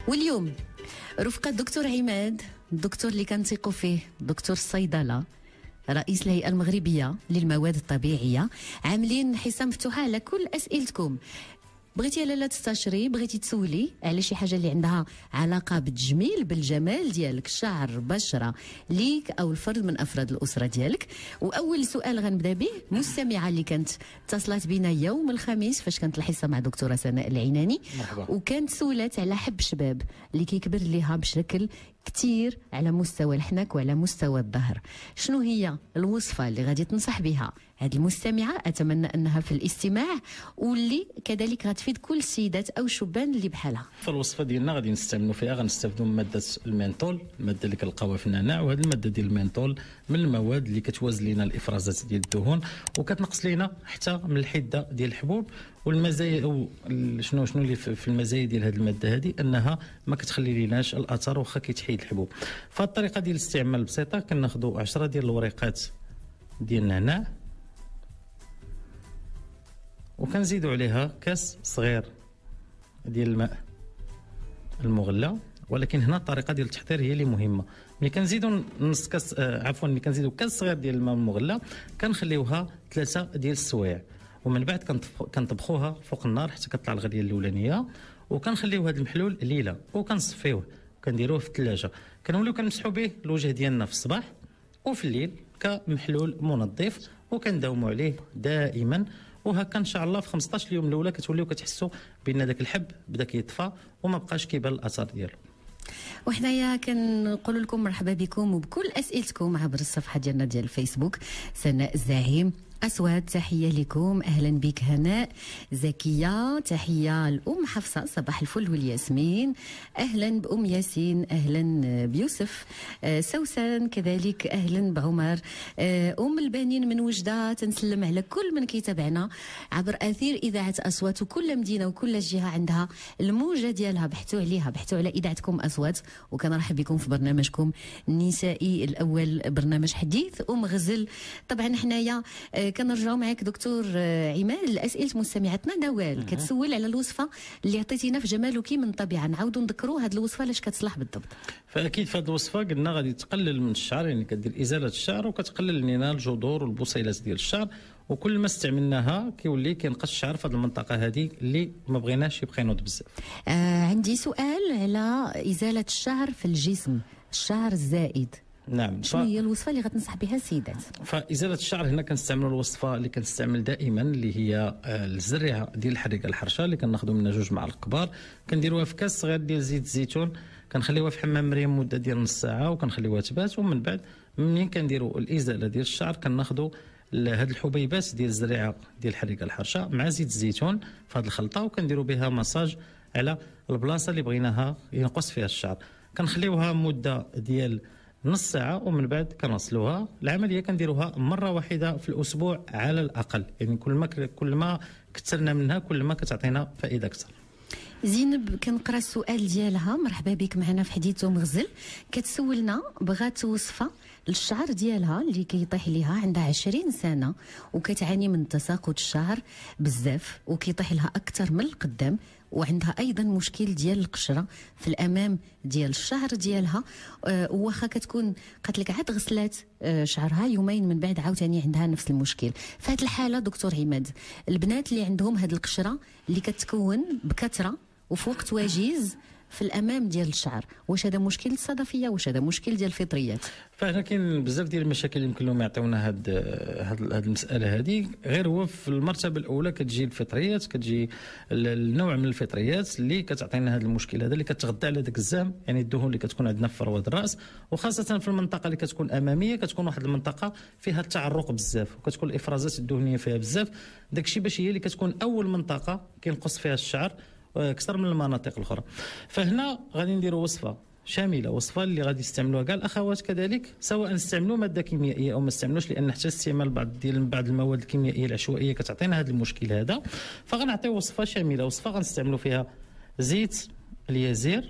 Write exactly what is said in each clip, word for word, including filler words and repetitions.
واليوم رفقة الدكتور عماد، الدكتور اللي كنثيقوا فيه، دكتور الصيدلة، رئيس الهيئة المغربية للمواد الطبيعية، عاملين حصة مفتوحة على كل أسئلتكم. بغيتي يا لاله تستشري، بغيتي تسولي على شي حاجه اللي عندها علاقه بالتجميل، بالجمال ديالك، الشعر، بشره ليك او الفرد من افراد الاسره ديالك. واول سؤال غنبدا به مستمعه اللي كانت اتصلت بنا يوم الخميس فاش كانت الحصه مع دكتوره سناء العناني، مرحبا. وكانت سولات على حب شباب اللي كيكبر ليها بشكل كثير على مستوى الحنك وعلى مستوى الظهر. شنو هي الوصفه اللي غادي تنصح بها هذه المستمعه؟ اتمنى انها في الاستماع، واللي كذلك غتفيد كل السيدات او الشبان اللي بحالها. فالوصفه ديالنا غادي نستعملوا فيها، غنستافدوا من ماده المينطول، الماده اللي كنلقاوها في النعناع، وهذه الماده ديال المينطول من المواد اللي كتوازن لنا الافرازات ديال الدهون وكتنقص لنا حتى من الحده ديال الحبوب. والمزايا او شنو شنو اللي في المزايا ديال هذه الماده هذه انها ما كتخلي لناش الاثر واخا كيتحيد الحبوب. فالطريقه ديال الاستعمال بسيطه، كناخذوا عشرة ديال الوريقات ديال النعناع وكنزيدوا عليها كاس صغير ديال الماء المغلى. ولكن هنا الطريقه ديال التحضير هي اللي مهمه. ملي كنزيدوا نص كاس آه عفوا ملي كنزيدوا كاس صغير ديال الماء المغلى كنخليوها ثلاثه ديال السوايع، ومن بعد كنطبخوها فوق النار حتى كتطلع الغليه الاولانيه، وكنخليو هذا المحلول ليله وكنصفيوه وكنديروه في الثلاجه. كنوليو كنمسحوا به الوجه ديالنا في الصباح وفي الليل كمحلول منظف، وكنداوموا عليه دائما. وهكا ان شاء الله في خمسطاش يوم الاولى كتوليو كتحسوا بان داك الحب بدا كيطفى وما بقاش كيبان الاثر ديالو. وحنايا كنقول لكم مرحبا بكم وبكل اسئلتكم عبر الصفحه ديالنا ديال الفيسبوك. سناء الزعيم أسود، تحية لكم، أهلا بك. هناء زكية، تحية الأم حفصة، صباح الفل والياسمين، أهلا بأم ياسين، أهلا بيوسف. آه سوسن كذلك، أهلا بعمر. آه أم البنين من وجدة، تنسلم على كل من كيتابعنا عبر أثير إذاعة أصوات، وكل مدينة وكل جهة عندها الموجة ديالها، بحثوا عليها، بحثوا على إذاعتكم أصوات. وكنرحب بكم في برنامجكم النسائي الأول، برنامج حديث أم غزل. طبعا حنايا آه كنرجعوا معك دكتور عماد لاسئله مستمعتنا نوال، كتسول على الوصفه اللي عطيتينا في جمالك من طبيعه. نعاودوا نذكروا هذه الوصفه لاش كتصلح بالضبط؟ فاكيد في هذه الوصفه قلنا غادي تقلل من الشعر، يعني كدير ازاله الشعر وكتقلل لنا الجذور والبصيلات ديال الشعر، وكل ما استعملناها كيولي كينقص الشعر في هذه المنطقه هذه اللي ما بغيناش يبقى ينوض بزاف. آه عندي سؤال على ازاله الشعر في الجسم، الشعر الزائد. نعم. شنو هي الوصفه اللي غتنصح بها السيدات؟ فازاله الشعر هنا كنستعملوا الوصفه اللي كنستعمل دائما اللي هي الزريعه ديال الحريقه الحرشه، اللي كناخذوا منها جوج معالق كبار، كنديروها في كاس صغير ديال زيت الزيتون، كنخليوها في حمام مريم مده ديال نص ساعه وكنخليوها تبات. ومن بعد منين كنديروا الازاله ديال الشعر كناخذوا هاد الحبيبات ديال الزريعه ديال الحريقه الحرشه مع زيت الزيتون في هذه الخلطه، وكنديروا بها مساج على البلاصه اللي بغيناها ينقص فيها الشعر. كنخليوها مده ديال نص ساعة ومن بعد كنغسلوها. العملية كنديروها مرة واحدة في الأسبوع على الأقل، يعني كل ما كل ما كثرنا منها كل ما كتعطينا فائدة أكثر. زينب كنقرا السؤال ديالها، مرحبا بك معنا في حديث أم غزل. كتسولنا بغات وصفة للشعر ديالها اللي كيطيح ليها، عندها عشرين سنة وكتعاني من تساقط الشعر بزاف وكيطيح لها أكثر من القدام، وعندها ايضا مشكل ديال القشره في الامام ديال الشعر ديالها. أه واخا كتكون قالت لك عاد غسلات أه شعرها يومين من بعد عاوتاني عندها نفس المشكل. في هذه الحاله دكتور عماد، البنات اللي عندهم هذه القشره اللي كتكون بكثره وفي وقت وجيز في الامام ديال الشعر، واش هذا مشكل صدفيه، واش هذا مشكل ديال الفطريات؟ فهنا كاين بزاف ديال المشاكل اللي يمكن لهم يعطيونا هاد هاد هاد المساله هذه. غير هو في المرتبه الاولى كتجي الفطريات، كتجي النوع من الفطريات اللي كتعطينا هذا المشكل هذا، اللي كتغذى على داك الزام، يعني الدهون اللي كتكون عندنا في فروه الراس، وخاصه في المنطقه اللي كتكون اماميه كتكون واحد المنطقه فيها التعرق بزاف وكتكون الافرازات الدهنيه فيها بزاف. داك الشيء باش هي اللي كتكون اول منطقه كينقص فيها الشعر اكثر من المناطق الاخرى. فهنا غادي نديروا وصفه شامله، وصفه اللي غادي يستعملوها كاع الاخوات كذلك، سواء استعملوا ماده كيميائيه او ما استعملوش، لان حتى استعمال بعض ديال بعض المواد الكيميائيه العشوائيه كتعطينا هذا المشكل هذا. فغنعطيو وصفه شامله، وصفه غنستعملوا فيها زيت اليازير،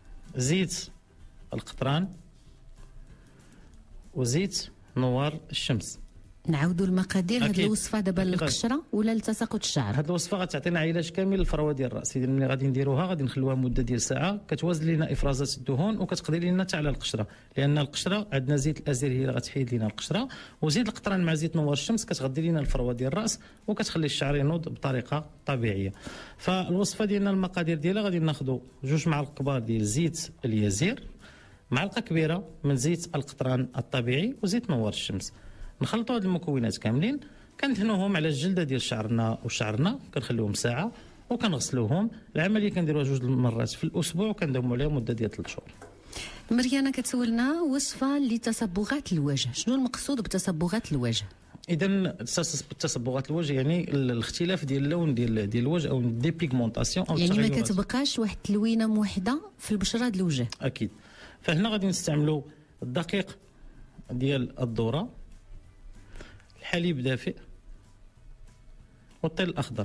زيت القطران، وزيت نوار الشمس. نعاودوا المقادير. هذه الوصفه دابا للقشره ولا لتساقط الشعر؟ هذه الوصفه غتعطينا علاج كامل للفروه ديال الراس. اذا ملي غادي نديروها غادي نخلوها مده ديال ساعه، كتوازن لنا افرازات الدهون وكتقضي لنا حتى على القشره، لان القشره عندنا زيت الازير هي اللي غتحيد لنا القشره، وزيت القطران مع زيت نوار الشمس كتغذي لنا الفروه ديال الراس وكتخلي الشعر ينوض بطريقه طبيعيه. فالوصفه ديالنا المقادير ديالها غادي ناخذوا جوج معالق كبار ديال زيت اليازير، معلقه كبيره من زيت القطران الطبيعي وزيت نوار الشمس. نخلطوا هاد المكونات كاملين، كندهنوهم على الجلده ديال شعرنا وشعرنا، كنخليوهم ساعه وكنغسلوهم. العمليه كنديروها جوج المرات في الاسبوع وكنداوموا عليها مده ديال ثلاث شهور. مريانه كتسولنا وصفه لتصبغات الوجه، شنو المقصود بتصبغات الوجه؟ اذا تصبغات الوجه يعني الاختلاف ديال اللون ديال ديال الوجه او ديبيغمونطاسيون او يعني ما كتبقاش واحد التلوينه موحده في البشره ديال الوجه. اكيد. فهنا غادي نستعملوا الدقيق ديال الذره، الحليب دافئ، والطيل الاخضر.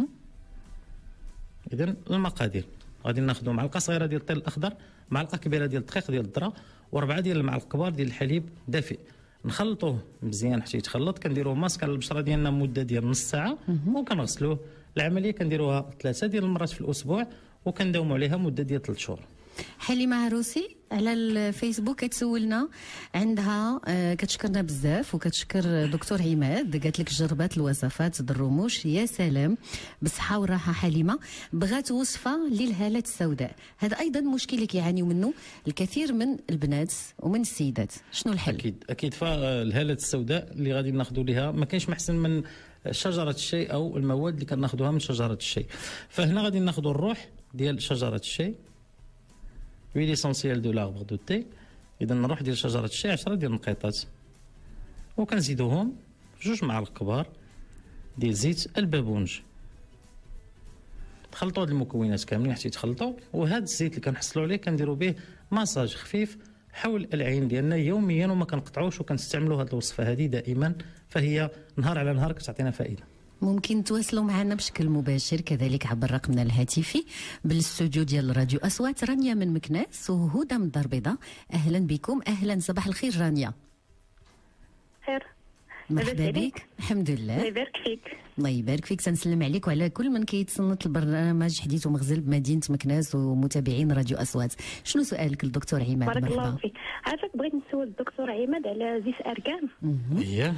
اذا المقادير غادي ناخذوا معلقه صغيره ديال الطيل الاخضر، معلقه كبيره ديال الدقيق ديال الذره، وربعه ديال المعالق كبار ديال الحليب دافئ. نخلطوه مزيان حتى يتخلط، كنديروه ماسك على البشره ديالنا مده ديال نص ساعه وكنغسلوه. العمليه كنديروها ثلاثه ديال المرات في الاسبوع وكنداوموا عليها مده ديال ثلاث شهور. حليمه عروسي على الفيسبوك كتسولنا، عندها كتشكرنا بزاف وكتشكر دكتور عماد، قالت لك جربات الوصفات الرموش يا سلام بالصحه والراحه. حليمه بغات وصفه للهالات السوداء، هذا ايضا مشكل اللي كيعانيو منه الكثير من البنات ومن السيدات، شنو الحل؟ اكيد اكيد. فالهالات السوداء اللي غادي ناخذوا لها ما كاينش محسن من شجره الشاي او المواد اللي كناخذوها من شجره الشاي. فهنا غادي ناخذوا الروح ديال شجره الشاي، huile essentielle de l'arbre de thé. اذا نروح ديال شجره الشاي عشرة ديال النقيطات وكنزيدوهم في جوج معالق كبار ديال زيت البابونج. تخلطوا هاد المكونات كاملين حتى يتخلطوا، وهذا الزيت اللي كنحصلوا عليه كنديروا به مساج خفيف حول العين ديالنا يوميا وما كنقطعوش، وكنستعملوا هذه الوصفه هذه دائما، فهي نهار على نهار كتعطينا فائده. ممكن تواصلوا معنا بشكل مباشر كذلك عبر رقمنا الهاتفي بالاستوديو ديال راديو اصوات. رانيا من مكناس وهدى من الدار البيضاء، اهلا بكم. اهلا، صباح الخير رانيا. خير، مرحبا بك. الحمد لله، الله يبارك فيك. الله يبارك فيك. تنسلم عليك وعلى كل من كيتصنت البرنامج حديث ومغزل بمدينه مكناس ومتابعين راديو اصوات. شنو سؤالك للدكتور عماد؟ بارك مرحبا. الله فيك. عافاك، بغيت نسول الدكتور عماد على زيت اركان. اييه.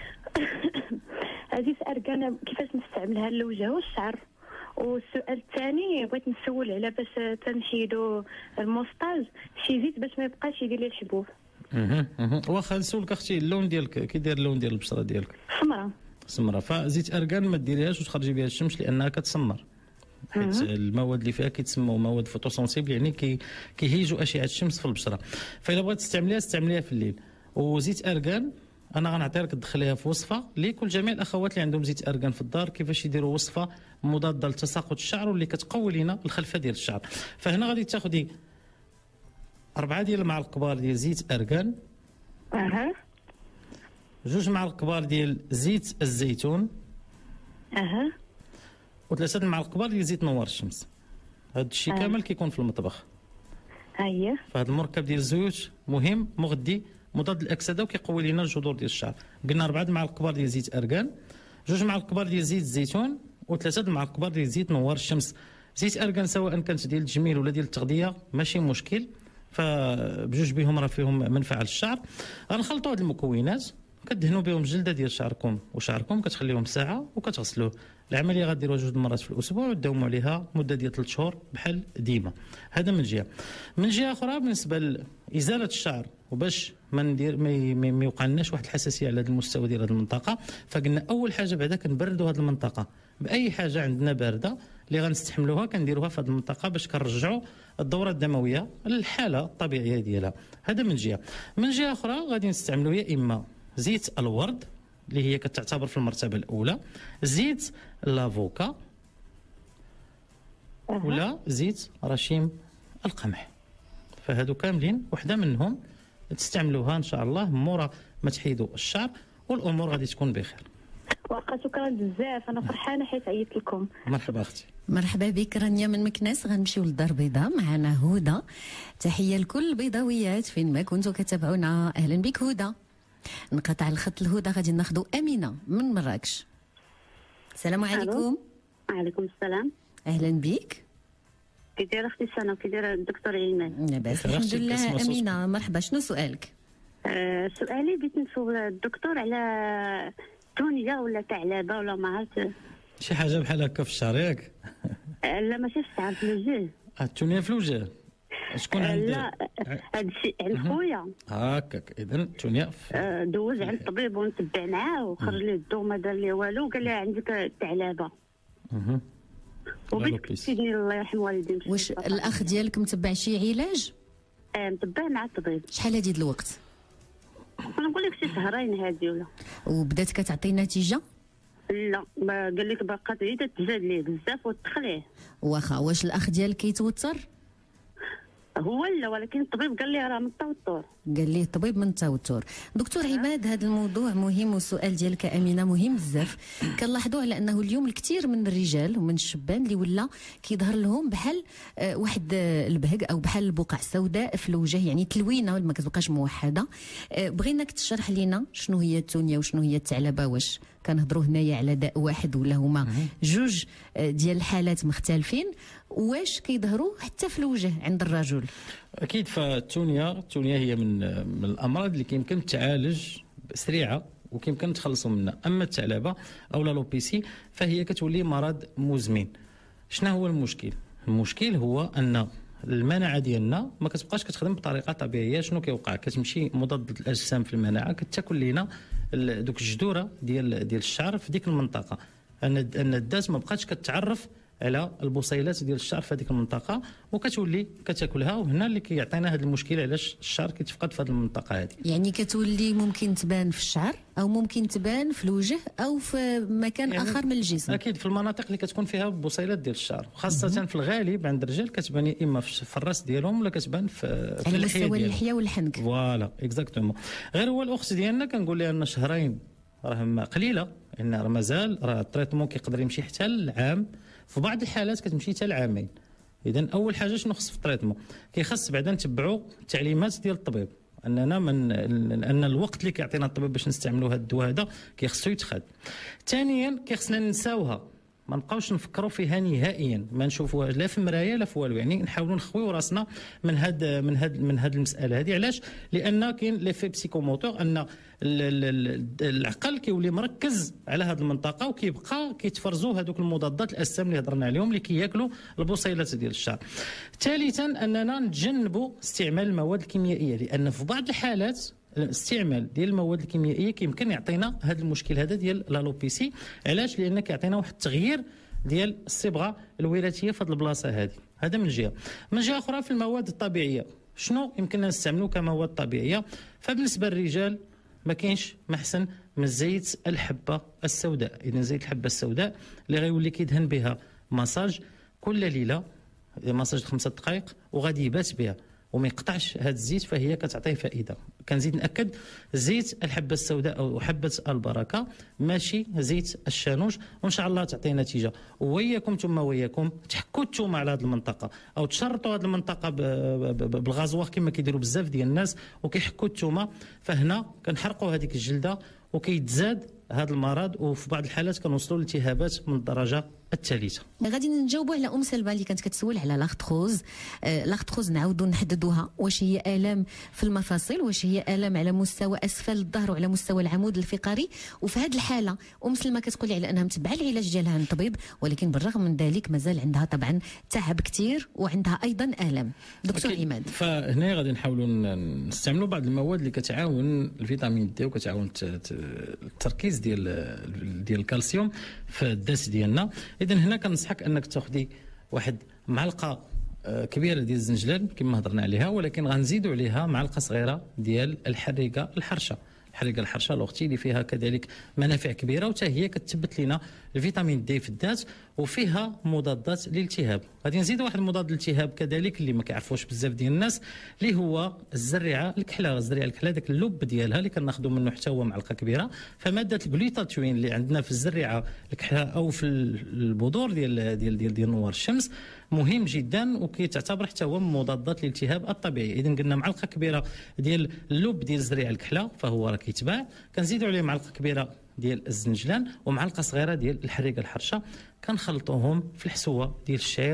زيت اركان كيفاش نستعملها للوجه والشعر؟ والسؤال الثاني بغيت نسول على باش تنشيدوا الموستاج شي زيت باش ما يبقاش يدير لي الحبوب. اها اها. واخا نسولك اختي، اللون ديالك كي داير اللون ديال البشره ديالك؟ سمراء. سمراء. فزيت اركان ما ديريهاش وتخرجي بها الشمس لانها كتسمر، حيت المواد اللي فيها كيتسموا مواد فوتوسنسيبل، يعني كي كيهيجوا اشعه الشمس في البشره. فاذا بغيت تستعمليها استعمليها في الليل. وزيت اركان انا غنعطي لك تدخليها في وصفه لكل جميع الاخوات اللي عندهم زيت اركان في الدار، كيفاش يديروا وصفه مضاده لتساقط الشعر واللي كتقوي لنا الخلفه ديال الشعر. فهنا غادي تاخذي أربعة ديال المعالق كبار ديال زيت اركان، اها، جوج معالق كبار ديال زيت الزيتون، اها، وثلاثه المعالق كبار ديال زيت نوار الشمس. هذا الشيء أه. كامل كيكون في المطبخ. اييه. فهذا المركب ديال الزيوت مهم، مغذي، مضاد للاكسده وكيقوي لنا الجذور ديال الشعر. قلنا أربعة المعالق كبار ديال زيت اركان، جوج معالق كبار ديال زيت الزيتون، وثلاثه المعالق كبار ديال زيت نوار الشمس. زيت اركان سواء كانت ديال التجميل ولا ديال التغذيه ماشي مشكل، فبجوج بهم راه فيهم منفعه للشعر. غنخلطوا هاد المكونات، كدهنوا بهم الجلده ديال شعركم وشعركم، كتخليهم ساعه وكتغسلوه. العمليه غديروها جوج مرات في الاسبوع وتداوموا عليها مده ديال ثلاث شهور بحال ديما. هذا من جهه. من جهه اخرى بالنسبه لازاله الشعر وباش ما ندير ما يوقع لناش واحد الحساسيه على هذا المستوى ديال هذه المنطقه، فقلنا اول حاجه بعدا كنبردوا هذه المنطقه باي حاجه عندنا بارده اللي غنستحملوها كنديروها في هذه المنطقه باش كنرجعوا الدوره الدمويه للحاله الطبيعيه ديالها. هذا من جهه. من جهه اخرى غادي نستعملوا يا اما زيت الورد اللي هي كتعتبر في المرتبه الاولى، زيت لافوكا، ولا زيت رشيم القمح. فهادو كاملين وحده منهم تستعملوها ان شاء الله مورا ما تحيدوا الشعر والامور غادي تكون بخير. واخا شكرا بزاف، انا فرحانه حيت عيطت لكم. مرحبا اختي. مرحبا بك رانيا من مكناس. غنمشيو للدار البيضاء، معنا هدى. تحيه لكل البيضاويات فين ما كنتوا كتابعونا. اهلا بك هدى. نقطع الخط الهدى غادي ناخذوا امينه من مراكش. السلام عليكم. وعليكم السلام. اهلا بك. كي دايره اختي سنه وكي دايره الدكتور ايمان؟ لاباس الحمد لله. امينه مرحبا، شنو سؤالك؟ آه سؤالي بغيت نسول الدكتور على تونيا ولا ثعلبه ولا ما عرفت شي حاجه بحال هكا في الشعر ياك؟ آه لا ماشي في الشعر، في الوجه. التونيا في الوجه شكون آه عند؟ لا هذا الشيء عند خويا. هكاك اذا التونيا في... آه دوز عند الطبيب ونتبع معاه وخرج ليه الضوء ما دار ليه والو، قال لي عندك الثعلبه. اها وبغيت تفيدني الله يرحم والديك. واش الاخ ديالك متبع شي علاج؟ آه متبع مع الطبيب. شحال هادي د الوقت؟ نقول لك شي شهرين هادي ولا. وبدات كتعطي نتيجه؟ لا ما قال لك باقا تعيد تزاد ليه بزاف وتدخليه. واخا واش الاخ ديالك كيتوتر؟ هو لا، ولكن الطبيب قال لي راه من التوتر. قال ليه الطبيب من التوتر. دكتور عماد، هذا الموضوع مهم والسؤال ديالك امينه مهم بزاف. كنلاحظوا على انه اليوم الكثير من الرجال ومن الشبان اللي ولا كيظهر لهم بحال آه واحد آه البهق او بحال البقع السوداء في الوجه، يعني تلوينه ما كتبقاش موحده. آه بغيناك تشرح لنا شنو هي التونيا وشنو هي الثعلبه، واش كنهضروا هنايا على داء واحد ولا هما جوج آه ديال الحالات مختلفين، واش كيظهروا حتى في الوجه عند الرجل؟ اكيد. فالتونيا التونيا هي من من الامراض اللي كيمكن تعالج سريعه وكيمكن تخلصوا منها. اما الثعلبه او لالوبيسي فهي كتولي مرض مزمن. شنو هو المشكل؟ المشكل هو ان المناعه ديالنا ما كتبقاش كتخدم بطريقه طبيعيه. شنو كيوقع؟ كتمشي مضاد الاجسام في المناعه كتاكل لينا دوك الجذوره ديال ديال الشعر في ديك المنطقه، ان ان الذات ما بقاتش كتعرف على البصيلات ديال الشعر في هذيك المنطقه وكتولي كتاكلها، وهنا اللي كيعطينا هذا المشكل علاش الشعر كيتفقد في هذه المنطقه هذه. يعني كتولي ممكن تبان في الشعر او ممكن تبان في الوجه او في مكان يعني اخر من الجسم. اكيد في المناطق اللي كتكون فيها بصيلات ديال الشعر، وخاصه في الغالب عند الرجال كتبان يا اما في الراس ديالهم ولا كتبان في في على مستوى اللحيه والحنك. فوالا اكزاكتومون. غير هو الاخت ديالنا كنقول لها ان شهرين راه قليله، ان راه مازال راه التريتمون كيقدر يمشي حتى العام، في بعض الحالات كتمشي حتى لعامين. اذا اول حاجه شنو خص في التريتمون؟ كيخص بعدا نتبعوا التعليمات ديال الطبيب، اننا من ان الوقت اللي كيعطينا الطبيب باش نستعملوا هذا الدواء هذا كيخصو يتخاد. ثانيا كيخصنا ننساوها، ما نبقاوش نفكروا فيها نهائيا، ما نشوفوها لا في مرايه لا في والو، يعني نحاولوا نخويو راسنا من هاد من هاد من هاد المساله هذه. علاش؟ لان كاين ليفي بسيكوموتور، ان العقل كيولي مركز على هذه المنطقه وكيبقى كيتفرزوا هذوك المضادات الاجسام اللي هضرنا عليهم اللي كياكلوا البصيلات ديال الشعر. ثالثا اننا نتجنبوا استعمال المواد الكيميائيه، لان في بعض الحالات الاستعمال ديال المواد الكيميائيه كيمكن يعطينا هذا المشكل هذا ديال لالوبيسي. علاش؟ لان كيعطينا واحد التغيير ديال الصبغه الوراثيه في هذه البلاصه هذه. هذا من جهه. من جهه اخرى في المواد الطبيعيه، شنو يمكننا نستعملوا كمواد طبيعيه؟ فبالنسبه للرجال ما كاينش محسن من زيت الحبه السوداء. اذا زيت الحبه السوداء اللي غيولي كيدهن بها مساج كل ليله، مساج خمسة دقائق وغادي يبات بها وما يقطعش هذا الزيت، فهي كتعطيه فائده. كنزيد ناكد زيت الحبه السوداء او حبه البركه، ماشي زيت الشانوج، وان شاء الله تعطي نتيجه. وياكم ثم وياكم تحكوا الثومه على هذه المنطقه او تشرطوا هذه المنطقه بالغازوار كما كيديروا بزاف ديال الناس وكيحكوا الثومه، فهنا كنحرقوا هذيك الجلده وكيتزاد هذا المرض، وفي بعض الحالات كنوصلوا لالتهابات من الدرجه الثالثه. غادي نجاوبوا على ام سلمى اللي كانت كتسول على لاختروز. آه لاختروز نعاودوا نحددوها، واش هي الام في المفاصل، واش هي الام على مستوى اسفل الظهر وعلى مستوى العمود الفقري. وفي هذه الحاله ام سلمى كتقول على انها متبعه العلاج ديالها عند الطبيب، ولكن بالرغم من ذلك مازال عندها طبعا تعب كثير وعندها ايضا الام. دكتور عماد، فهنا غادي نحاولوا نستعملوا بعض المواد اللي كتعاون الفيتامين دي وكتعاون التركيز ديال ديال الكالسيوم في الداس ديالنا. اذا هنا كنصحك انك تاخذي واحد معلقه كبيره ديال الزنجلان كما هضرنا عليها، ولكن غنزيدوا عليها معلقه صغيره ديال الحريقه الحرشه. الحريقه الحرشه الاختي اللي فيها كذلك منافع كبيره، وتا هي كتثبت لنا الفيتامين دي في الذات وفيها مضادات للالتهاب. غادي نزيد واحد المضاد للالتهاب كذلك اللي ما كيعرفوش بزاف ديال الناس، اللي هو الزريعه الكحله. الزريعه الكحله داك اللب ديالها اللي كناخذوا منه حتى هو معلقه كبيره. فماده الجلوتاتوين اللي عندنا في الزريعه الكحله او في البذور ديال ديال ديال, ديال نوار الشمس مهم جدا، وكيتعتبر حتى هو من مضادات الالتهاب الطبيعي. اذا قلنا معلقه كبيره ديال اللب ديال الزريعه الكحله، فهو راه كيتباع، كنزيدوا عليه معلقه كبيره ديال الزنجلان ومعلقه صغيره ديال الحريقه الحرشه، كنخلطوهم في الحسوه ديال الشعير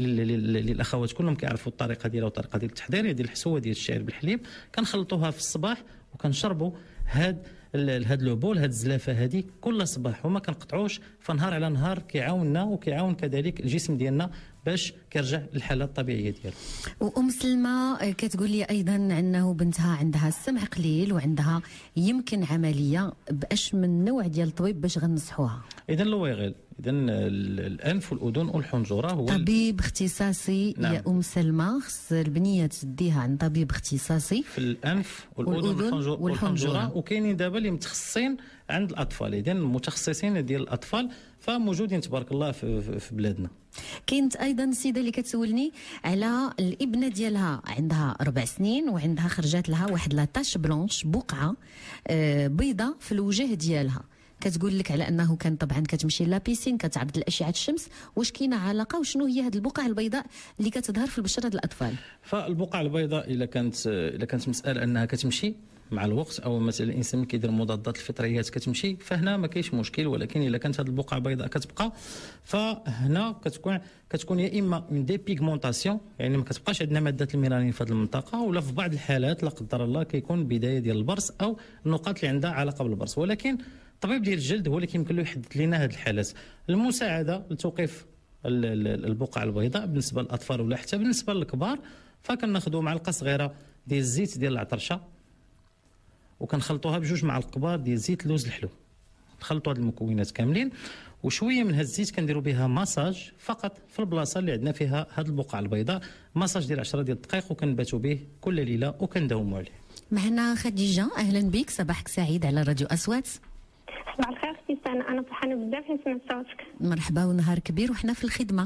للاخوات كلهم كيعرفوا الطريقه ديالها والطريقه ديال التحضير ديال الحسوه ديال الشعير بالحليب. كنخلطوها في الصباح وكنشربوا هاد هاد لوبول هاد الزلافه هادي كل صباح وما كنقطعوش، فنهار على نهار كيعاوننا وكيعاون كذلك الجسم ديالنا باش كيرجع للحاله الطبيعيه ديالو. وام سلمى كتقول لي ايضا انه بنتها عندها السمع قليل وعندها يمكن عمليه باش من نوع ديال الطبيب باش غنصحوها. اذا اللويغيل، اذا الانف والاذن والحنجره هو طبيب اختصاصي. نعم. يا ام سلمى خص البنيه تديها عند طبيب اختصاصي في الانف والاذن والحنجره, والحنجرة. وكاينين دابا اللي متخصصين عند الاطفال، اذا متخصصين ديال الاطفال فموجودين تبارك الله في, في بلادنا. كاينت ايضا السيده اللي كتسولني على الابنه ديالها عندها ربع سنين وعندها خرجات لها واحد لاطاش بلونش، بقعه بيضه في الوجه ديالها. كتقول لك على انه كان طبعا كتمشي لابيسين كتعرض لاشعه الشمس، واش كاينه علاقه وشنو هي هذه البقع البيضاء اللي كتظهر في البشره ديال الاطفال؟ فالبقع البيضاء الا كانت الا كانت مساله انها كتمشي مع الوقت او مثلا الانسان كيدير مضادات الفطريات كتمشي، فهنا ما كاينش مشكل. ولكن الا كانت هذه البقعه البيضاء كتبقى، فهنا كتكون كتكون يا اما اون ديبيغمونطاسيون، يعني ما كتبقاش عندنا ماده الميلانين في هذه المنطقه، ولا في بعض الحالات لا قدر الله كيكون بدايه ديال البرص او النقاط اللي عندها علاقه بالبرص. ولكن الطبيب ديال الجلد هو اللي كيمكن له يحدد لنا هذه الحالات. المساعده لتوقيف البقع البيضاء بالنسبه للاطفال ولا حتى بالنسبه للكبار، فكناخذوا معلقه صغيره ديال الزيت ديال العطرشه وكنخلطوها بجوج معالق كبار ديال زيت لوز الحلو. نخلطوا هذه المكونات كاملين وشويه من هذا الزيت كنديروا بها مساج فقط في البلاصه اللي عندنا فيها هذه البقعه البيضاء، مساج ديال عشرة ديال الدقائق وكنباتوا به كل ليله وكنداوموا عليه. معنا خديجه، اهلا بك، صباحك سعيد على راديو اصوات. صباح الخير اختي سناء، انا فرحانه بزاف حيت سمعت صوتك. مرحبا ونهار كبير وحنا في الخدمه.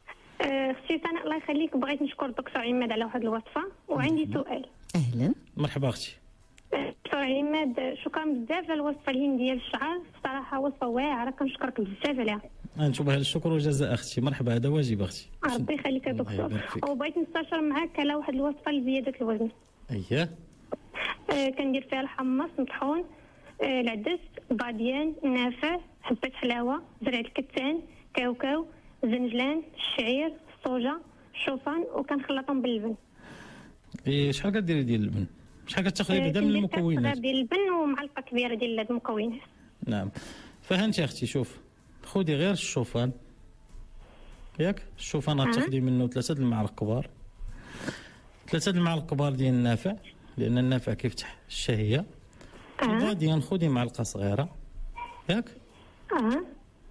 اختي سناء الله يخليك، بغيت نشكر الدكتور عماد على واحد الوصفه وعندي سؤال. اهلا. مرحبا اختي. دكتور عماد شكرا بزاف على الوصفه الهنديه للشعر، الصراحه وصفه واعره كنشكرك بزاف عليها. انتم بها الشكر والجزاء اختي، مرحبا هذا واجب اختي. ربي يخليك يا دكتور. وبغيت نستشر معاك على واحد الوصفه لزياده الوزن. اييه. آه كندير فيها الحمص مطحون، آه العدس، باديان، نافع، حبه حلاوه، زرع الكتان، كاوكاو، زنجلان، الشعير، الصوجه، الشوفان، وكنخلطهم باللبن. ايه شحال كديري ديال اللبن؟ شحال كتاخذي بعدا من المكونات؟ كاس ديال اللبن ومعلقه كبيره ديال هاد المكونات. نعم فهمتي اختي. شوف خذي غير الشوفان ياك، الشوفان غتاخذي منه ثلاثه المعالق كبار، ثلاثه المعالق كبار ديال النافع لان النافع كيفتح الشهيه. وغادي خذي معلقه صغيره ياك. اه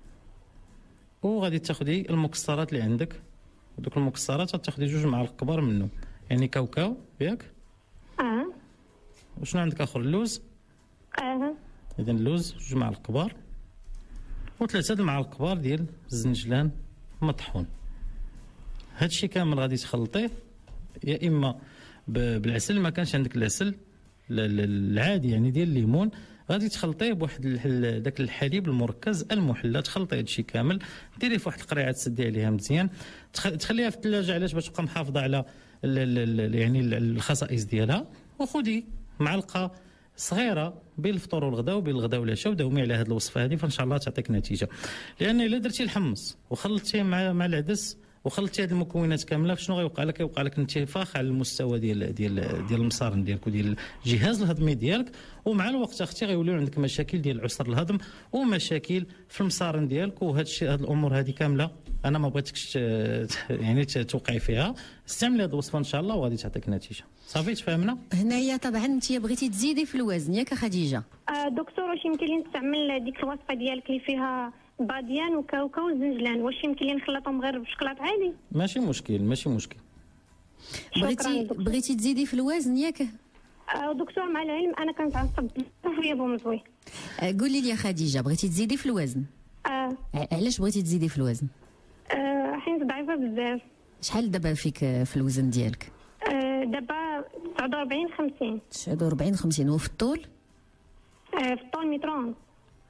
وغادي تاخذي المكسرات اللي عندك، دوك المكسرات غتاخذي جوج معالق كبار منهم، يعني كاوكاو ياك. اه وشنو عندك اخر؟ اللوز. اه اذا اللوز جوج معالق كبار وثلاثه المعالق كبار ديال الزنجلان مطحون. هادشي كامل غادي تخلطيه يا اما بالعسل، ما كانش عندك العسل العادي يعني ديال الليمون، غادي تخلطيه بواحد داك الحليب المركز المحلى، تخلطي هادشي كامل، ديريه في واحد القريعه تسدي عليها مزيان، تخليها في الثلاجه علاش باش تبقى محافظه على يعني الخصائص ديالها. وخذي معلقه صغيره بين الفطور والغداء وبين الغداء والعشاء وداومي على هذه الوصفه هذه، فان شاء الله تعطيك نتيجه. لان الا درتي الحمص وخلطتيه مع مع العدس وخلطتي هذه المكونات كامله، فشنو غيوقع لك؟ يوقع لك انتفاخ على المستوى ديال ديال ديال المصارن ديالك وديال الجهاز الهضمي ديالك، ومع الوقت اختي غيوليو عندك مشاكل ديال عسر الهضم ومشاكل في المصارن ديالك. وهذا الشيء هذه الامور هذه كامله انا ما بغيتكش يعني توقعي فيها. استعملي هذه الوصفه ان شاء الله وغادي تعطيك نتيجه. صافي تفهمنا؟ هنايا طبعا انت بغيتي تزيدي في الوزن ياك خديجه؟ آه دكتور واش يمكن لي نستعمل ديك الوصفه ديالك اللي فيها باديان وكاوكاو وزنجلان، واش يمكن لي نخلطهم غير بشكلاط عادي؟ ماشي مشكل ماشي مشكل. بغيتي بغيتي تزيدي في الوزن ياك؟ آه دكتور مع العلم انا كنتعصب بزاف ويا بومزوي. آه قولي لي يا خديجه، بغيتي تزيدي في الوزن؟ اه علاش بغيتي تزيدي في الوزن؟ آه حيت ضعيفه بزاف. شحال دابا فيك في الوزن ديالك؟ آه دابا تسعة وأربعين خمسين. تسعة وأربعين خمسين. وفي الطول؟ آه في الطول مترون.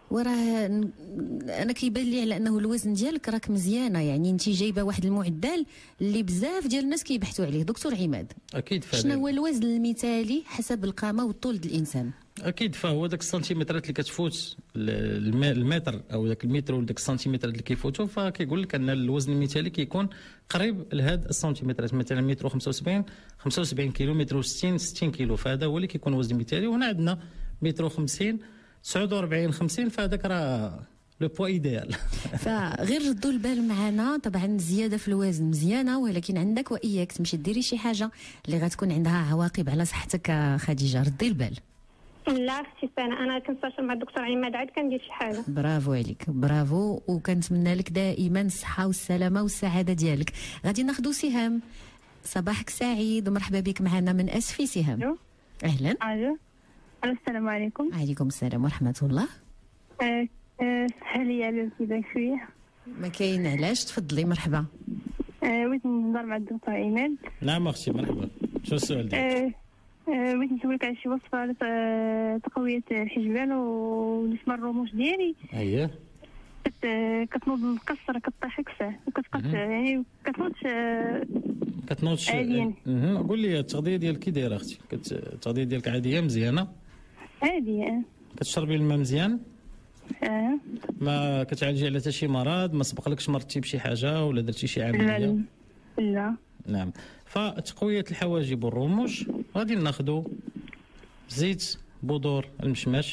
وراه انا كيبان لي على انه الوزن ديالك راك مزيانه، يعني انت جايبه واحد المعدل اللي بزاف ديال الناس كيبحثوا عليه. دكتور عماد، اكيد فهذا شنو هو الوزن المثالي حسب القامه والطول ديال الانسان؟ اكيد فهو داك السنتيمترات اللي كتفوت المتر او داك المتر ولا داك السنتيمترات اللي كيفوتوا، فكيقول لك ان الوزن المثالي كيكون قريب لهاد السنتيمترات، مثلا متر وخمسة وسبعين خمسة وسبعين كيلو، متر وستين ستين كيلو، فهذا هو اللي كيكون وزن مثالي. وهنا عندنا متر وخمسين تسعة وأربعين خمسين، فهذاك راه لو بوا ايديال. فغير ردوا البال معنا، طبعا الزياده في الوزن مزيانه، ولكن عندك واياك تمشي ديري شي حاجه اللي غتكون عندها عواقب على صحتك. خديجه ردي البال. لا اختي سنة، انا كنستشير مع الدكتور عماد عاد كندير شي حاجه. برافو عليك، برافو، وكنتمنى لك دائما الصحه والسلامه والسعاده ديالك. غادي ناخذ سهام. صباحك سعيد ومرحبا بك معنا من اسفي سهام. اهلا. الو السلام عليكم. عليكم السلام ورحمه الله. أه أه هل لي كذا شويه؟ ما كاين علاش، تفضلي مرحبا. أه بغيت نهضر مع الدكتور عماد. نعم اختي مرحبا، شنو السؤال ديالك؟ أه أه بغيت نسولك على شي وصفه لتقويه الحجبان ونسمى الرموش ديالي. اييه. كتنوض مكسره كطيح كساه وكتقطع، يعني كتنوض كتنوض عاديا. اها قول لي التغذيه ديالك كي دايره اختي؟ التغذيه ديالك عاديه مزيانه؟ عاديه. كتشربي الماء مزيان؟ اه. ما كتعالجي على حتى شي مرض؟ ما سبقلكش مرضتي بشي حاجه ولا درتي شي عمليه؟ لا لا. نعم. فتقويه الحواجب والرموش غادي ناخذوا زيت بذور المشماش،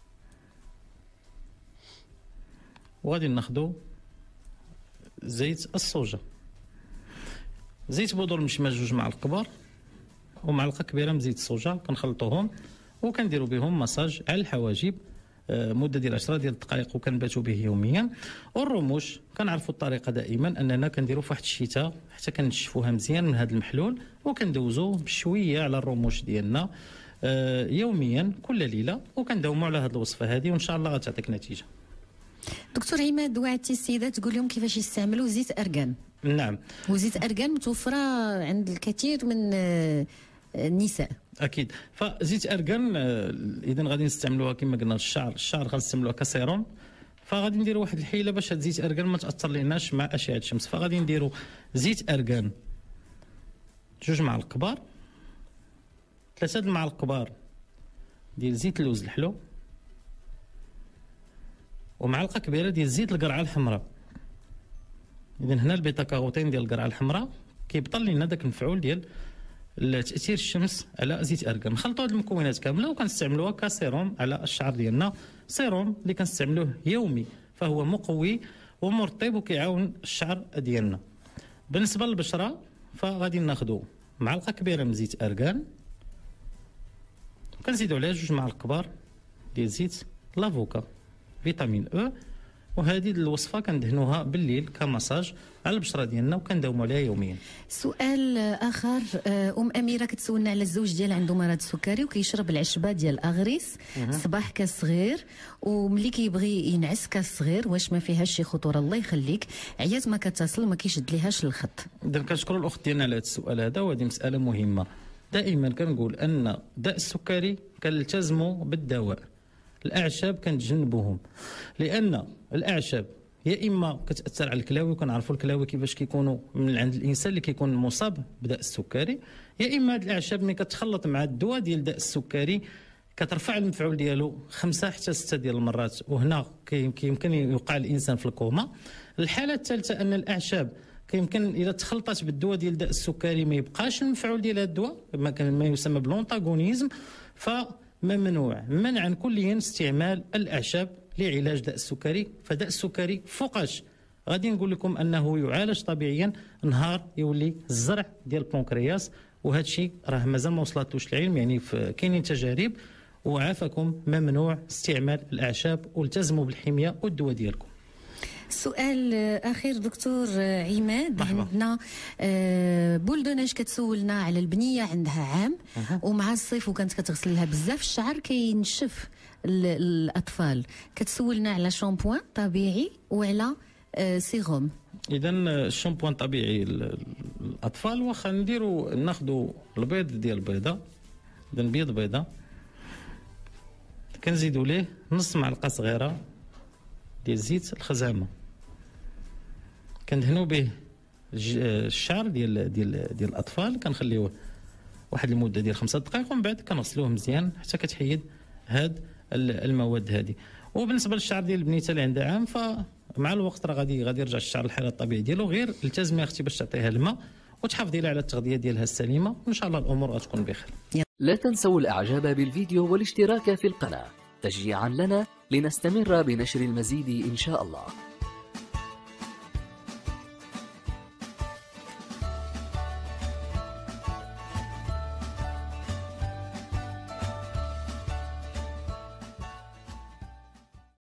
وغادي ناخذوا زيت الصوجه. زيت بذور المشماش جوج معالق كبار ومعلقه كبيره من زيت الصوجه، كنخلطوهم وكنديروا بهم مساج على الحواجب مده ديال عشرة ديال الدقائق وكنباتوا به يوميا. والرموش كنعرفوا الطريقه دائما اننا كنديروا في واحد الشتاء حتى كنشفوها مزيان من هذا المحلول وكندوزوا بشويه على الرموش ديالنا يوميا كل ليله، وكنداوموا على هذه الوصفه هذه وان شاء الله غتعطيك نتيجه. دكتور عماد، وعدتي السيدات تقول لهم كيفاش يستعملوا زيت ارغان. نعم. وزيت ارغان متوفره عند الكثير من النساء. اكيد. فزيت ارغان اذا غادي نستعملوها كما قلنا الشعر، الشعر غنستعملوها كسيروم. فغادي نديروا واحد الحيله باش هاد زيت ارغان ما تاثر ليناش مع اشعه الشمس. فغادي نديروا زيت ارغان جوج معالق كبار، ثلاثه المعالق كبار ديال زيت اللوز الحلو، ومعلقه كبيره ديال زيت القرعه الحمراء. اذا هنا البيتا كاروتين ديال القرعه الحمراء كيبطل لنا داك المفعول ديال تاثير الشمس على زيت ارغان. نخلطوا هذه المكونات كامله وكنستعملوها كسيروم على الشعر ديالنا، سيروم اللي كنستعملوه يومي، فهو مقوي ومرطب وكيعاون الشعر ديالنا. بالنسبه للبشره فغادي ناخذوا معلقه كبيره من زيت ارغان وكنزيدوا عليها جوج معالق كبار ديال زيت لافوكا فيتامين او، وهذه الوصفه كندهنوها بالليل كمساج على البشره ديالنا وكنداوموا عليها يوميا. سؤال اخر، ام اميره كتسولنا على الزوج ديال عنده مرض السكري وكيشرب العشبه ديال الاغريس صباح كاس صغير، وملي كيبغي ينعس كاس صغير، واش ما فيهاش شي خطوره؟ الله يخليك، عيات ما كتصل وما كيشد ليهاش الخط. اذا كنشكروا الاخت ديالنا على هذا السؤال هذا، وهذه مساله مهمه. دائما كنقول ان داء السكري كنلتزموا بالدواء، الاعشاب كنتجنبوهم، لان الاعشاب يا اما كتاثر على الكلاوي، وكنعرفوا الكلاوي كيفاش كيكونوا من عند الانسان اللي كيكون مصاب بداء السكري، يا اما هذه الاعشاب ملي كتخلط مع الدواء ديال داء السكري كترفع المفعول ديالو خمسه حتى سته ديال المرات، وهنا كيمكن يوقع الانسان في الكوما. الحاله الثالثه ان الاعشاب كيمكن اذا تخلطت بالدواء ديال داء السكري ما يبقاش المفعول ديال هذا الدواء، ما يسمى بلونتاغونيزم، فممنوع منعا كليا استعمال الاعشاب لعلاج داء السكري. فداء السكري فوقاش غادي نقول لكم انه يعالج طبيعيا نهار يولي الزرع ديال البنكرياس، وهذا الشيء راه مازال ما وصلتوش العلم، يعني كاينين تجارب، وعافاكم ممنوع استعمال الاعشاب والتزموا بالحميه والدواء ديالكم. سؤال اخير دكتور عماد، عندنا بولدوناج كتسولنا على البنيه عندها عام أه. ومع الصيف وكانت كتغسل لها بزاف الشعر كينشف الاطفال، كتسولنا على شامبوان طبيعي وعلى سيروم. اذا الشامبوان طبيعي الاطفال واخا نديروا ناخذوا البيض ديال البيضه، اذا بيض بيضه كنزيدوا ليه نص معلقه صغيره ديال زيت الخزامه كندهنوا به الشعر ديال ديال ديال الاطفال، كنخليوه واحد المده ديال خمسة دقائق ومن بعد كنغسلوه مزيان حتى كتحيد هاد المواد هذه. وبالنسبه للشعر ديال البنيته اللي عندها عام، فمع الوقت راه غادي غادي يرجع الشعر للحاله الطبيعيه ديالو، غير التزمي اختي باش تعطيها الماء وتحافظي على التغذيه ديالها السليمه، وان شاء الله الامور غتكون بخير. لا تنسوا الاعجاب بالفيديو والاشتراك في القناه تشجيعا لنا لنستمر بنشر المزيد ان شاء الله.